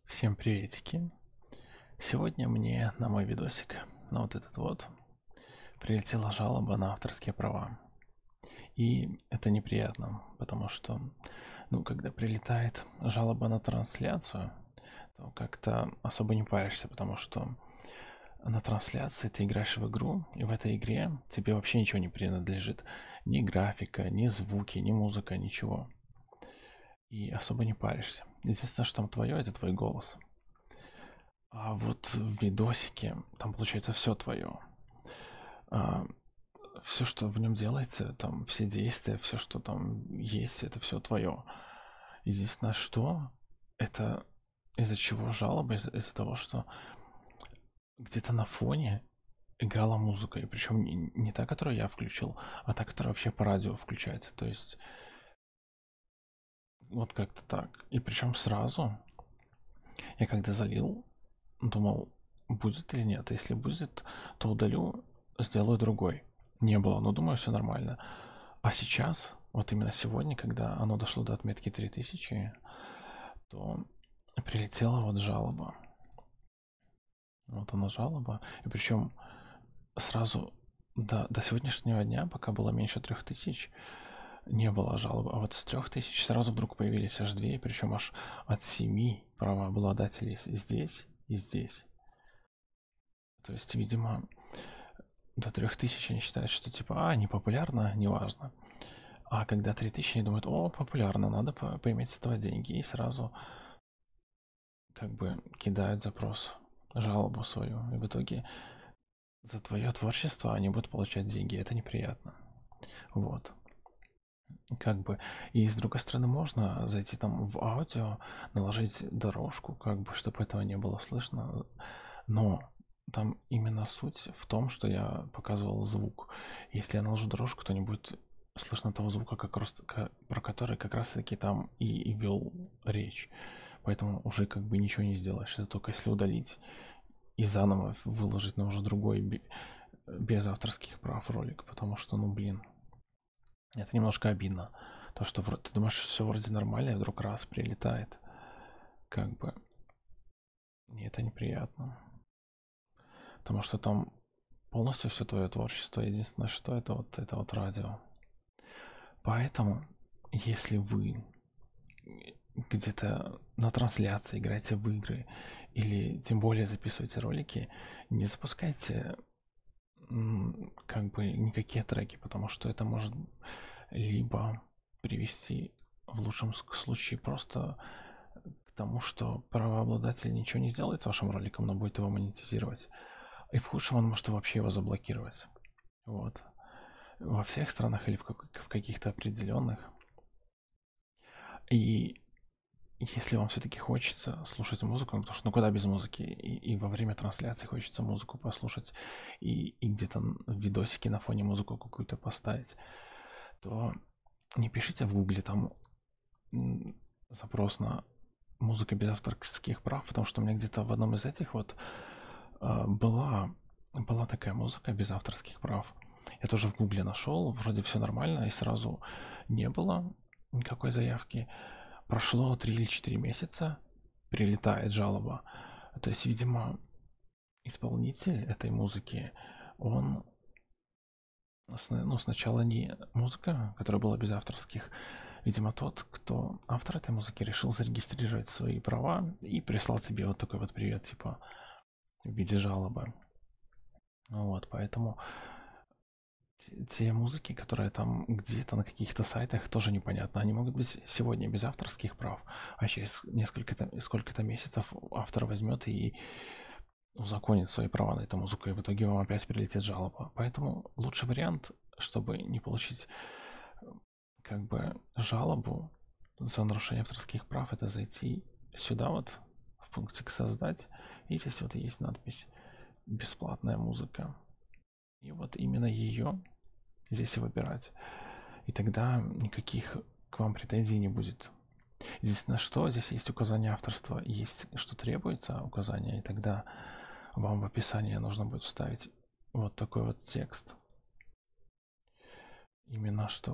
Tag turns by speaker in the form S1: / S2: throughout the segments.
S1: Всем приветики. Сегодня мне на мой видосик, на вот этот вот, прилетела жалоба на авторские права. И это неприятно, потому что, когда прилетает жалоба на трансляцию, то как-то особо не паришься, потому что на трансляции ты играешь в игру, и в этой игре тебе вообще ничего не принадлежит. Ни графика, ни звуки, ни музыка, ничего. И особо не паришься. Единственное, что там твое, это твой голос. А вот в видосике там получается все твое. Все, что в нем делается, там все действия, все, что там есть, это все твое. Единственное, что это из-за чего жалоба, из-за того, что где-то на фоне играла музыка, и причем не та, которую я включил, а та, которая вообще по радио включается. То есть вот как-то так. И причем сразу я когда залил, думал, будет или нет. Если будет, то удалю, сделаю другой. Не было, но думаю, все нормально. А сейчас, вот именно сегодня, когда оно дошло до отметки 3000, то прилетела вот жалоба. Вот она жалоба. И причем сразу до сегодняшнего дня, пока было меньше 3000, не было жалобы. А вот с 3000 сразу вдруг появились аж две, причем аж от 7 правообладателей здесь и здесь. То есть, видимо, до 3000 они считают, что типа, непопулярно, неважно. А когда 3000, они думают, популярно, надо поиметь с этого деньги. И сразу как бы кидают запрос, жалобу свою. И в итоге за твое творчество они будут получать деньги. Это неприятно. Вот. Как бы. И с другой стороны, можно зайти там в аудио, наложить дорожку, как бы, чтобы этого не было слышно. Но там именно суть в том, что я показывал звук. Если я наложу дорожку, то не будет слышно того звука, про который как раз таки там и вел речь. Поэтому уже как бы ничего не сделаешь. Это только если удалить и заново выложить на уже другой без авторских прав ролик. Потому что, это немножко обидно. То, что ты думаешь, все вроде нормально, и вдруг раз прилетает. Как бы. И это неприятно. Потому что там полностью все твое творчество. Единственное, что это вот радио. Поэтому, если вы где-то на трансляции играете в игры или тем более записываете ролики, не запускайте как бы никакие треки, потому что это может либо привести в лучшем случае просто к тому, что правообладатель ничего не сделает с вашим роликом, но будет его монетизировать. И в худшем он может вообще его заблокировать. Вот. Во всех странах или в каких-то определенных. И если вам все-таки хочется слушать музыку, потому что куда без музыки, и во время трансляции хочется музыку послушать, и где-то в видосике на фоне музыку какую-то поставить, то не пишите в гугле там запрос на музыка без авторских прав, потому что у меня где-то в одном из этих вот была такая музыка без авторских прав. Я тоже в гугле нашел, вроде все нормально, и сразу не было никакой заявки. Прошло 3 или 4 месяца, прилетает жалоба. То есть, видимо, исполнитель этой музыки, он сначала не музыка, которая была без авторских. Видимо, тот, кто автор этой музыки, решил зарегистрировать свои права и прислал тебе вот такой вот привет, типа, в виде жалобы. Вот, поэтому те музыки, которые там где-то на каких-то сайтах, тоже непонятно. Они могут быть сегодня без авторских прав, а через сколько-то месяцев автор возьмет и узаконит свои права на эту музыку, и в итоге вам опять прилетит жалоба. Поэтому лучший вариант, чтобы не получить как бы жалобу за нарушение авторских прав, это зайти сюда вот в пунктик «Создать», и здесь вот есть надпись «Бесплатная музыка». И вот именно ее здесь и выбирать. И тогда никаких к вам претензий не будет. Единственное, что здесь есть указание авторства, есть что требуется указание, и тогда вам в описание нужно будет вставить вот такой вот текст. Именно что вот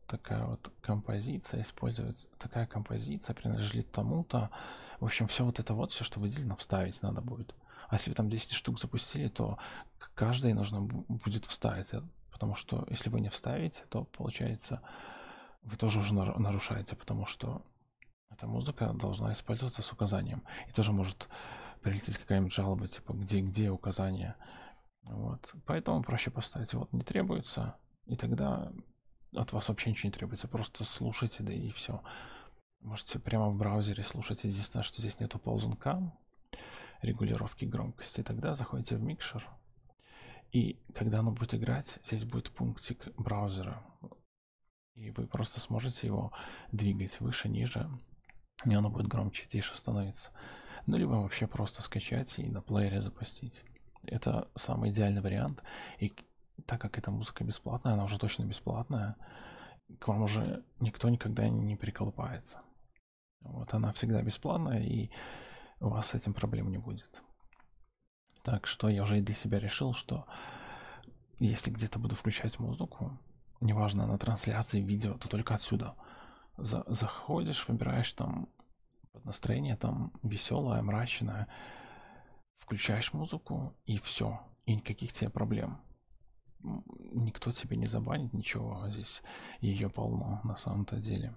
S1: такая вот композиция, использовать такая композиция принадлежит тому-то. В общем, все вот это вот, все, что выделено, вставить надо будет. А если вы там 10 штук запустили, то каждой нужно будет вставить. Потому что если вы не вставите, то получается вы тоже уже нарушаете, потому что эта музыка должна использоваться с указанием. И тоже может прилететь какая-нибудь жалоба, типа, где указание. Вот. Поэтому проще поставить вот не требуется, и тогда от вас вообще ничего не требуется. Просто слушайте, да и все. Можете прямо в браузере слушать. Единственное, что здесь нету ползунка, регулировки громкости. Тогда заходите в микшер. И когда оно будет играть, здесь будет пунктик браузера. И вы просто сможете его двигать выше, ниже. И оно будет громче, тише становиться. Ну, либо вообще просто скачать и на плеере запустить. Это самый идеальный вариант. И так как эта музыка бесплатная, она уже точно бесплатная, к вам уже никто никогда не приколупается. Вот она всегда бесплатная, и у вас с этим проблем не будет. Так что я уже для себя решил, что если где-то буду включать музыку, неважно, на трансляции, видео, то только отсюда. Заходишь, выбираешь там под настроение, там веселое, мрачное, включаешь музыку, и все. И никаких тебе проблем. Никто тебе не забанит, ничего. Здесь ее полно на самом-то деле.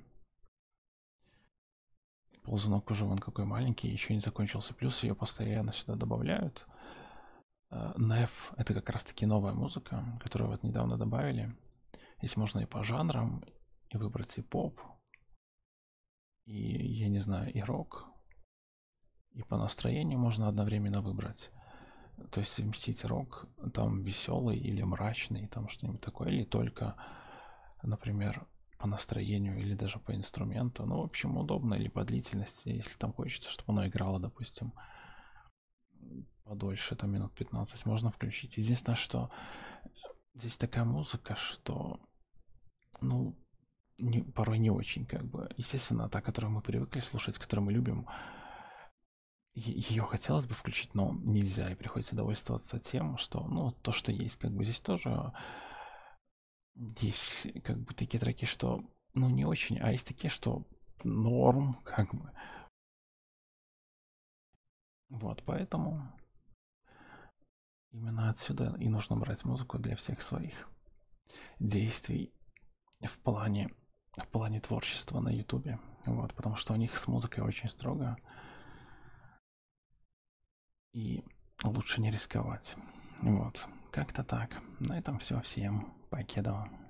S1: Ползунок уже вон какой маленький, еще не закончился. Плюс ее постоянно сюда добавляют. Неф — это как раз таки новая музыка, которую вот недавно добавили. Здесь можно и по жанрам, и выбрать и поп, и, я не знаю, и рок, и по настроению можно одновременно выбрать. То есть совместить рок, там веселый или мрачный, там что-нибудь такое, или только, например, по настроению или даже по инструменту. Ну, в общем, удобно, или по длительности, если там хочется, чтобы оно играло, допустим, подольше, там минут 15 можно включить. Единственное, что здесь такая музыка, что, ну, порой не очень, как бы. Естественно, та, которую мы привыкли слушать, которую мы любим, ее хотелось бы включить, но нельзя, и приходится довольствоваться тем, что, ну, то, что есть, как бы здесь тоже есть, как бы, такие треки, что, ну, не очень, а есть такие, что норм, как бы. Вот, поэтому именно отсюда и нужно брать музыку для всех своих действий в плане творчества на Ютубе. Вот, потому что у них с музыкой очень строго. И лучше не рисковать. Вот, как-то так. На этом все. Всем покедова.